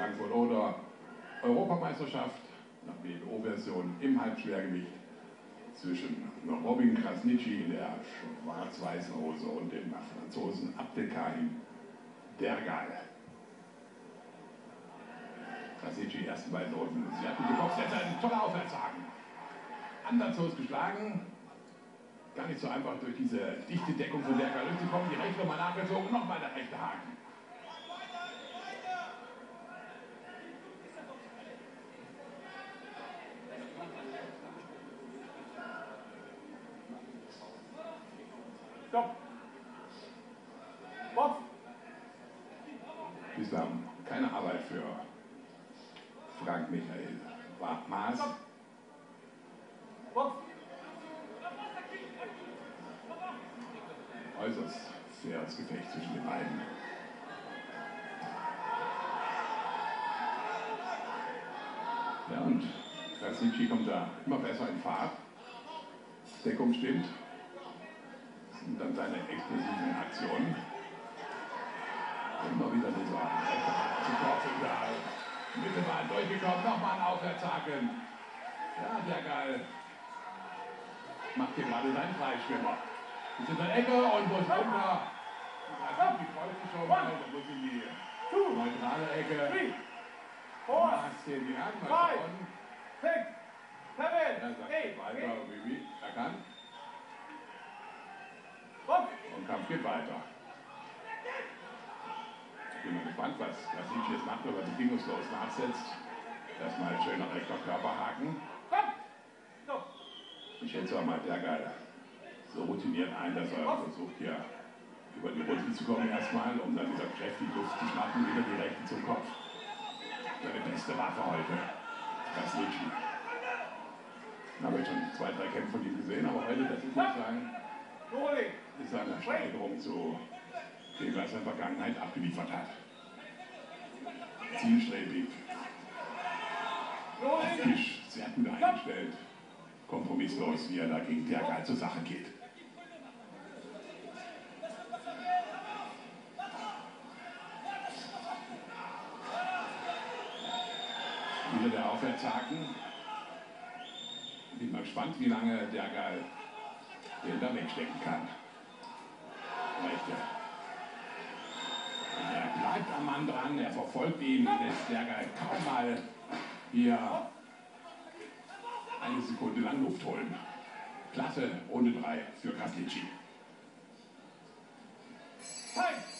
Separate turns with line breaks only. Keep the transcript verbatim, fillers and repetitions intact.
Frankfurt oder Europameisterschaft, nach B M O-Version im Halbschwergewicht zwischen Robin Krasniqi in der schwarz-weißen Hose und dem Franzosen Abdelkarim Dergal. Krasniqi ersten beiden Runden. Sie hatten geboxt, jetzt ein toller Aufwärtshaken. Anderslos geschlagen. Gar nicht so einfach durch diese dichte Deckung von Dergal durchzukommen. Die rechte nochmal nachgezogen, nochmal der rechte Haken.
Stopp! Box!
Bislang keine Arbeit für Frank Michael Maas.
Box!
Äußerst faires Gefecht zwischen den beiden. Ja, und Krasniqi kommt da immer besser in Fahrt. Deckung stimmt. Und dann seine explosiven Aktionen. Immer wieder dieser rechte Haken zu Torfing da. Mittelbahn durchgekommen, nochmal ein Aufwärtshaken. Ja, Dergal macht hier gerade seinen Freischwimmer. Ist in der Ecke und muss runter. Die freut sich schon mal, da muss in die neutrale Ecke. Maas den die Hand mal schauen. Er sagt weiter, wie wie er kann. Und Kampf geht weiter. Ich bin mal gespannt, was Krasniqi jetzt macht, ob er bedingungslos nachsetzt. Erstmal schöner rechter Körperhaken. Ich schätze auch mal Dergal so routiniert ein, dass er versucht hier über die Runde zu kommen erstmal, um dann wieder kräftig Luft zu schnappen, wieder die rechte zum Kopf. Seine beste Waffe heute. Krasniqi. Da habe ich schon zwei, drei Kämpfe von ihm gesehen, aber heute, das ist nicht sagen, ist eine Steigerung zu dem, was er in der Vergangenheit abgeliefert hat. Zielstrebig, optisch sehr gut eingestellt, kompromisslos, wie er da gegen Dergal zur Sache geht. Wieder der Aufwärtshaken. Bin mal gespannt, wie lange Dergal den da wegstecken kann. Rechte. Und er bleibt am Mann dran, er verfolgt ihn, lässt Dergal kaum mal hier eine Sekunde lang Luft holen. Klasse, Runde drei für Krasniqi.
Hey!